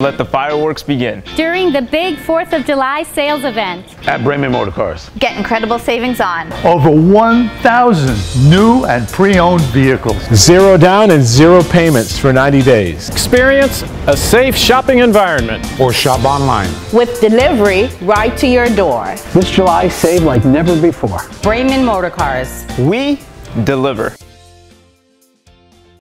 Let the fireworks begin. During the big 4th of July sales event. At Braman Motorcars. Get incredible savings on over 1,000 new and pre-owned vehicles. 0 down and 0 payments for 90 days. Experience a safe shopping environment. Or shop online. With delivery right to your door. This July, save like never before. Braman Motorcars. We deliver.